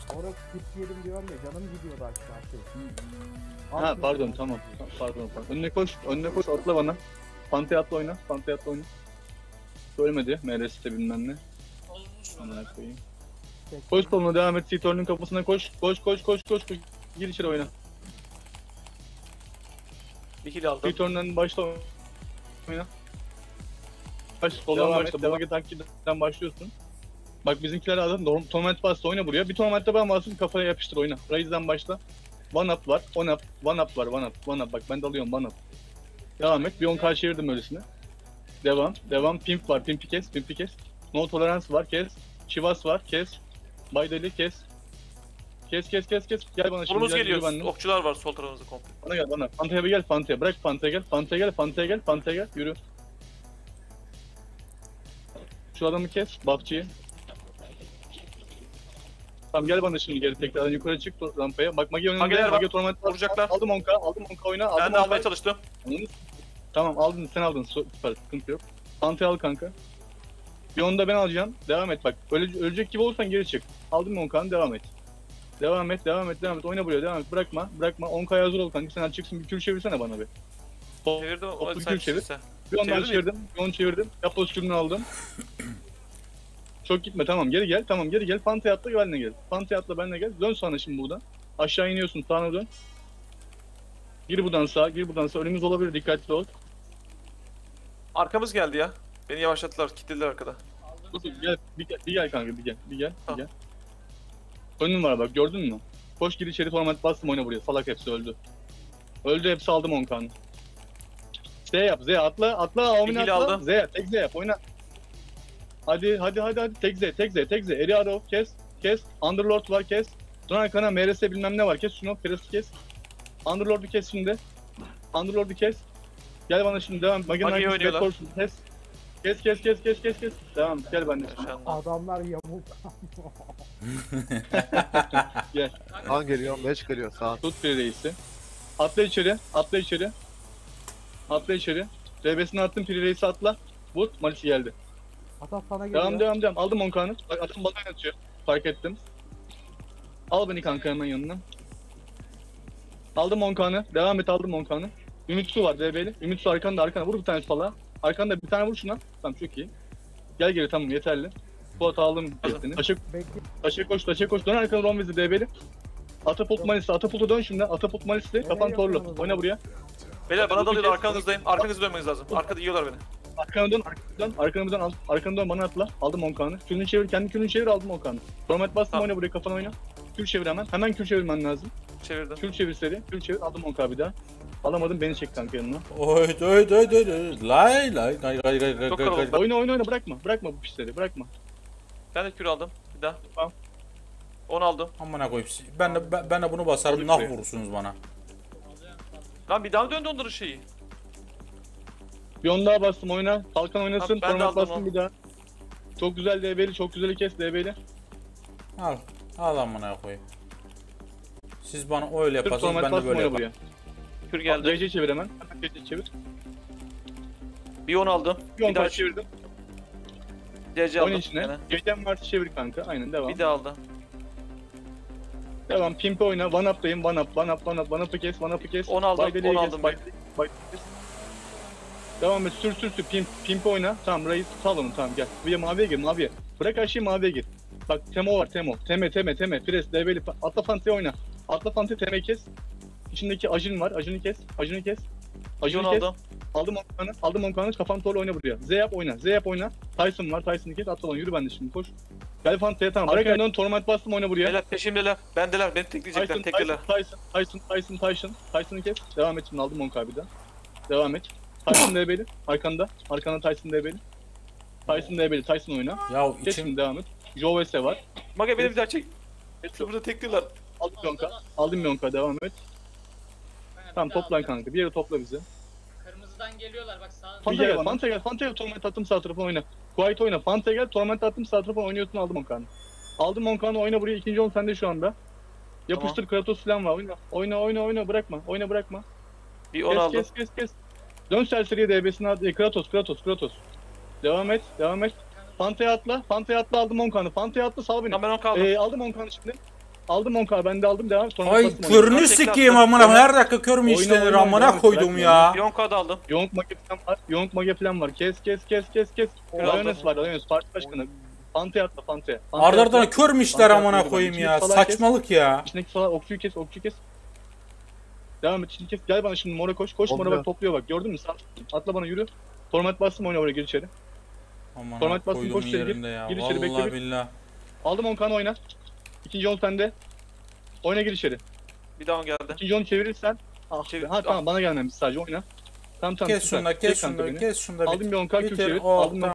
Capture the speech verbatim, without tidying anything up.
Orası tip yedim diyorum ya, canım gidiyordu aşağı. Ha pardon, tamam. Pardon, pardon. Önüne koş, önüne koş, atla bana. Pantaya atla oyna, pantaya atla oyna. Söylemedi, M R S'te bilmem ne. Amına koyayım. Koş koluna devam et, Seatorn'un kapısına koş. Koş, koş, koş, koş, koş. Gir içeri oyna. Bir kill aldım. Seatorn'dan başla oyna. Baş, soldan başla, Bolage Tankçı'dan başlıyorsun. Bak bizimkiler adam torment bastı, oyna buraya. Bir tormentte ben bastım, kafaya yapıştır oyna. Raise'den başla. One up var, one up, one up var, one up, one up. Bak ben de alıyorum one up. Devam et, bir on K çevirdim öylesine. Devam, devam. Pimp var, Pimp'i kes, Pimp'i kes. No tolerance var, kes. Chivas var, kes. Baydeli kes. Kes, kes, kes, kes. Gel bana şimdi. Solumuz gel, geliyor. yürü benimle. Okçular var sol tarafımızda komple. Bana gel bana. Fanta'ya bir gel, Fanta'ya. Bırak Fanta'ya gel, Fanta'ya gel, Fanta'ya gel, Fanta'ya gel, Fanta'ya gel. Yürü. Şu adamı kes, Buffçıyı. Tamam gel bana şimdi geri tekrardan yukarı çık rampaya. Bak Magi önünde. Mageler var. Magi torment var. Vuracaklar. Aldım on K, aldım on K oyna. Aldım Ben de on K. almaya çalıştım. Tamam aldın, sen aldın. Süper, sıkıntı yok. Fanta'yı al kanka. Bir onu da ben alacağım. Devam et bak. Öle, ölecek gibi olursan geri çık. Aldım on K'nı, devam et. Devam et, devam et, devam et. Oyna buraya, devam et. Bırakma, bırakma. on K'ya hazır ol kanka. Sen çıksın, bir kür çevirsene bana bir. Top, Çevirdim. toplu Hadi bir sen kür çevir. sen. Bir ondan Çevirdin mi? çevirdim, bir onu çevirdim. Yap pozisyonunu aldım. Çok gitme, tamam geri gel, tamam geri gel. Fanta'ya atla, benimle gel. Fanta'ya atla, benimle gel. Dön sonra şimdi buradan. Aşağı iniyorsun, sağına dön. Gir buradan sağa, gir buradan sağa. Önümüz olabilir, dikkatli ol. Arkamız geldi ya. Beni yavaşlattılar. Kilitlediler arkada. Dur, dur, gel, bir gel, bir gel kanka, bir gel, bir gel, bir Tamam. gel. Önün var bak, gördün mü? Koş gir içeri, format bastım, oyna buraya. Salak hepsi öldü. Öldü, hepsi aldım on K'nı. Z yap, Z atla, atla, Aomin İlgili atla. aldım. Z yap, tek Z yap, oyna. Hadi, hadi, hadi, hadi, tek Z, tek Z, tek Z. Eriado, kes, kes. Underlord var, kes. Dön arkana, M R S bilmem ne var, kes şunu, Feras'ı kes. Underlord'u kes şimdi. Underlord'u kes. Gel bana şimdi, devam. Magi'nin Magi'yi arkası, oynuyorlar. Bedforce'u kes. Kes, kes, kes, kes, kes, kes. Devam, gel bende şimdi. Yaşandı. Adamlar yamuk. Gel. Sağ geliyor, meç geliyor sağ. Tut bir reisi. Atla içeri, atla içeri. Atla içeri. D B'sini attım, Piri reisi atla. Vur, Malisi geldi. Hasan sana geliyor. Devam, devam, devam. Aldım on K'nı. Bak adam bana yatıyor. Fark ettim. Al beni kanka hemen yanına. Aldım on K'nı. Devam et, aldım on K'nı. Ümit Su var D B'li. Ümit Su arkanda, arkana. Vur bir tane sola. Arkanda bir tane vur şuna. Tamam, çok iyi. Gel geri, tamam yeterli. Fuat aldım hepsini. Taşa, Bekle. taşa koş, taşa koş. Dön arkana Romvez'i D B'li. Atapult Malisi, Atapult'a dön şimdi. Atapult Malisi, kafan torlu. Oyna buraya. Beyler bana Dur, dalıyor. kes. Arkanızdayım. Arkanızı dönmeniz lazım. Arkada yiyorlar beni. Arkana dön, arkana dön, arkana dön, al. Arkana dön, bana atla. Aldım on K'nı. Külünü çevir, kendi külünü çevir, aldım on K'nı. Format bastım, Tamam. oyna buraya, kafana oyna. Kül çevir hemen. Hemen kül çevirmen lazım. Çevirdim. Kül çevir seri, kül çevir, aldım on K bir daha. Alamadım, beni çek kanka yanına. Oy oy oy oy oy lay lay lay lay lay lay Çok lay kalabalık. lay. Oyna oyna oyna, bırakma, bırakma bu pişleri, bırakma. Ben de kür aldım. Bir daha. Tamam. on aldım. Amına koyayım. Ben de ben- ben de bunu basarım, Aldık nah buraya. vurursunuz bana. Lan bir daha döndü onların şeyi. Bir on daha bastım, oyna. Kalkan oynasın, Tamam, ben de format aldım bastım onu. bir daha. Çok güzel D B'li, çok güzel kes D B'li. Al. Al amına koyayım. Siz bana öyle Türk yaparsanız format ben de bastım, böyle oyna yaparım. buraya. Kür geldi. C C çevir hemen. Hemen C C çevir. Bir on aldım. Bir on Bir daha K çevirdim. C C aldım. Oyun içine. Gene. Gecem varsa çevir kanka, aynen devam. Bir daha aldım. Devam, Pimp'e oyna, one up'dayım, one up, one up, one up, one up'ı kes, one up'ı kes. on aldım, Baydeli'yi on kes, aldım Baydeli'yi- Baydeli'yi kes. Devam et, sür sür sür, Pimp, Pimp'e oyna. Tamam, Reis sal onu, tamam gel. Buraya maviye gir, maviye. Bırak her şeyi maviye gir. Bak, Temo var, Temo. Teme, Teme, Teme, Pires, D B'li, Atla Fante'ye oyna. Atla Fante, Teme kes. İçindeki Ajin var, Ajin'i kes, Ajin'i kes. Bir Ajin'i on kes. aldım. Aldım on kanı, aldım on kanı, kafan torlu oyna buraya. Z yap oyna, Z yap oyna. Tyson var, Tyson'ı kes, atla lan, yürü ben de şimdi, koş. Gel Fante'ye, tamam. Bırak Arkaya- önünden torment bastım, oyna buraya. Beyler peşimdeler. Bendeler. Beni tekleyecekler. Tyson, Tekleler. Tyson, Tyson, Tyson, Tyson, Tyson. Tyson'ı kes. Devam et şimdi, aldım on K bir daha. Devam et. Tyson D B'li. Arkanda. Arkanda Tyson D B'li. Tyson D B'li. Tyson oyna. Ya Geç içim şimdi, devam et. Jovese var. Mage beni bir daha çek. Geç. Hepsi burada tekliler. Aldım bir on K. Aldım bir on K, devam et. Tamam, toplan kanka. Bir yere topla bizi. Kırmızıdan geliyorlar bak sağ. Fanta gel, Fanta gel, Fanta gel. Torment attım, sağ tarafa oyna. Quiet oyna. Fanta gel, torment attım, sağ tarafa oynuyorsun, aldım on K'nı. Aldım on K'nı, oyna buraya. İkinci on sende şu anda. Yapıştır, Kratos falan var. Oyna. Oyna, oyna, oyna. Bırakma. Oyna, bırakma. Bir on Kes, aldım. kes, kes, kes. Dön serseriye D B'sine at. E, Kratos, Kratos, Kratos. Devam et, devam et. Fanta'ya atla, Fanta'ya atla, aldım on K'nı. Fanta'ya atla, sal beni. Lan ben on kaldım. Ee, aldım on K'nı şimdi. Aldım on K ben de aldım devam. Sonra Ay bastım oyuna. körünü Tekrar sikeyim attım. amına. Her dakika kör mü Oyna, işlenir oyna, amına oyna. koydum Bırakma ya. Bir on K da aldım. Yonk mage falan var. Yonk mage falan var. Kes kes kes kes kes. Kral Liones var. Liones parti başkanı. Fante atla Fante. Fante Arda atla. ardına kör mü işler Fante amına atla, koyayım yürü. ya. İçindeki salak kes. Saçmalık ya. İçindeki falan okçuyu kes okçuyu kes. Devam et içini kes. Gel bana şimdi mora koş. Koş mora Oluyor. bak topluyor bak. Gördün mü? Sağ. Atla bana yürü. Torment bastım oyna oraya gir içeri. Amına Torment bastın, koyduğumun koş içeri, yerinde ya. gir içeri, bekle Vallahi bir. billah. Aldım on kanı oyna. İkinci on sende. Oyna gir içeri. Bir daha on geldi. İkinci onu çevirirsen. Ah, Çevir- be. Ha tamam bana gelmemiş sadece oyna. Tamam tamam. Kes süper. şunu da kes Çek şunu kanka da beni. kes şunu da. Aldım bir on K Q Bitir. çevir. Oh, Aldım